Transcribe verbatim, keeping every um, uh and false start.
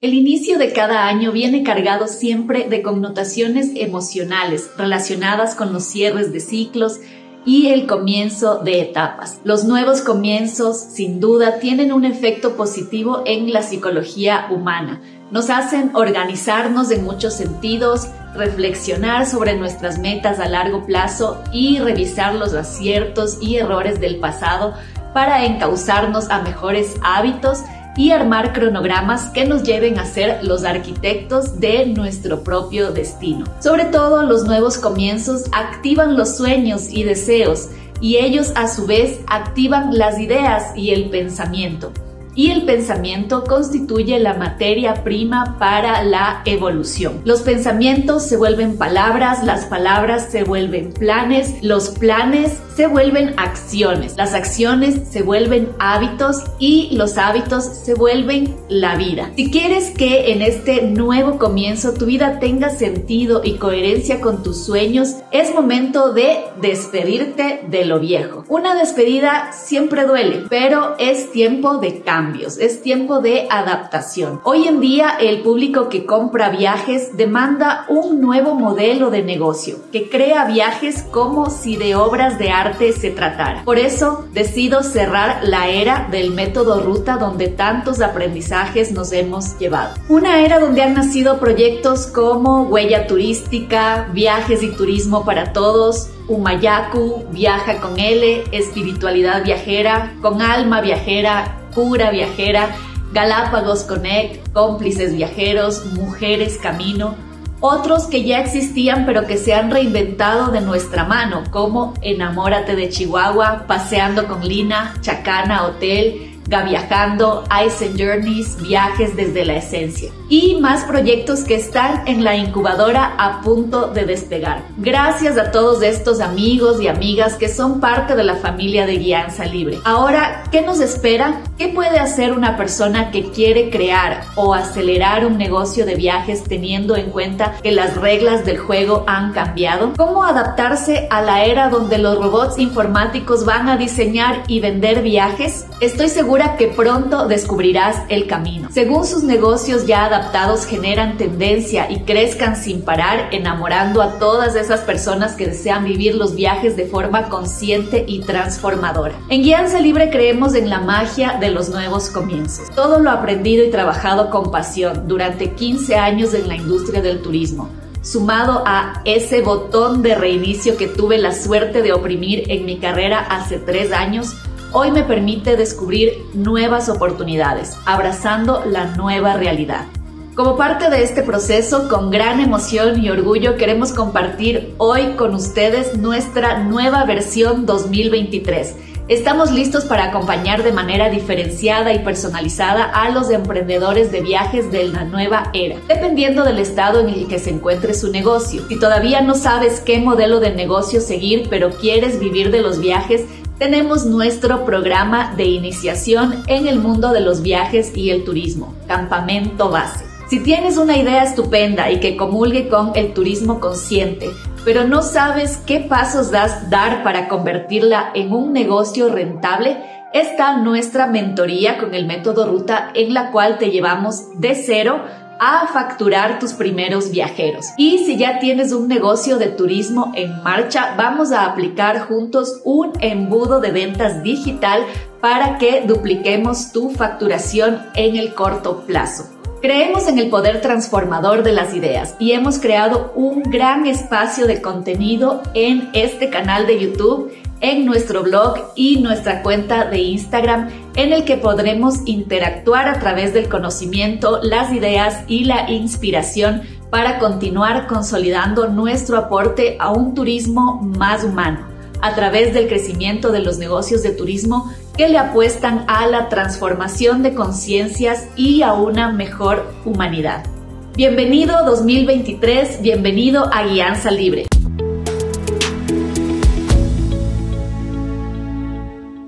El inicio de cada año viene cargado siempre de connotaciones emocionales relacionadas con los cierres de ciclos y el comienzo de etapas. Los nuevos comienzos, sin duda, tienen un efecto positivo en la psicología humana. Nos hacen organizarnos en muchos sentidos, reflexionar sobre nuestras metas a largo plazo y revisar los aciertos y errores del pasado para encauzarnos a mejores hábitos y armar cronogramas que nos lleven a ser los arquitectos de nuestro propio destino. Sobre todo, los nuevos comienzos activan los sueños y deseos, y ellos a su vez activan las ideas y el pensamiento. Y el pensamiento constituye la materia prima para la evolución. Los pensamientos se vuelven palabras, las palabras se vuelven planes, los planes se vuelven acciones, las acciones se vuelven hábitos y los hábitos se vuelven la vida. Si quieres que en este nuevo comienzo tu vida tenga sentido y coherencia con tus sueños, es momento de despedirte de lo viejo. Una despedida siempre duele, pero es tiempo de cambio. Es tiempo de adaptación. Hoy en día el público que compra viajes demanda un nuevo modelo de negocio que crea viajes como si de obras de arte se tratara. Por eso decido cerrar la era del método ruta donde tantos aprendizajes nos hemos llevado. Una era donde han nacido proyectos como Huella Turística, Viajes y Turismo para Todos, Humayaku, Viaja con L, Espiritualidad Viajera, Con Alma Viajera, Cura Viajera, Galápagos Connect, Cómplices Viajeros, Mujeres Camino, otros que ya existían pero que se han reinventado de nuestra mano, como Enamórate de Chihuahua, Paseando con Lina, Chacana Hotel, Gaviajando, Eisen Journeys, Viajes desde la Esencia. Y más proyectos que están en la incubadora a punto de despegar. Gracias a todos estos amigos y amigas que son parte de la familia de Guianza Libre. Ahora, ¿qué nos espera? ¿Qué puede hacer una persona que quiere crear o acelerar un negocio de viajes teniendo en cuenta que las reglas del juego han cambiado? ¿Cómo adaptarse a la era donde los robots informáticos van a diseñar y vender viajes? Estoy segura que pronto descubrirás el camino. Según sus negocios ya adaptados generan tendencia y crezcan sin parar, enamorando a todas esas personas que desean vivir los viajes de forma consciente y transformadora. En Guianza Libre creemos en la magia de los nuevos comienzos. Todo lo aprendido y trabajado con pasión durante quince años en la industria del turismo, sumado a ese botón de reinicio que tuve la suerte de oprimir en mi carrera hace tres años, hoy me permite descubrir nuevas oportunidades, abrazando la nueva realidad. Como parte de este proceso, con gran emoción y orgullo queremos compartir hoy con ustedes nuestra nueva versión dos mil veintitrés. Estamos listos para acompañar de manera diferenciada y personalizada a los emprendedores de viajes de la nueva era, dependiendo del estado en el que se encuentre su negocio. Si todavía no sabes qué modelo de negocio seguir, pero quieres vivir de los viajes, tenemos nuestro programa de iniciación en el mundo de los viajes y el turismo, Campamento Base. Si tienes una idea estupenda y que comulgue con el turismo consciente, pero no sabes qué pasos das dar para convertirla en un negocio rentable, está nuestra mentoría con el método Ruta, en la cual te llevamos de cero a facturar tus primeros viajeros. Y si ya tienes un negocio de turismo en marcha, vamos a aplicar juntos un embudo de ventas digital para que dupliquemos tu facturación en el corto plazo. Creemos en el poder transformador de las ideas y hemos creado un gran espacio de contenido en este canal de YouTube, en nuestro blog y nuestra cuenta de Instagram, en el que podremos interactuar a través del conocimiento, las ideas y la inspiración para continuar consolidando nuestro aporte a un turismo más humano, a través del crecimiento de los negocios de turismo que le apuestan a la transformación de conciencias y a una mejor humanidad. Bienvenido dos mil veintitrés, bienvenido a Guianza Libre.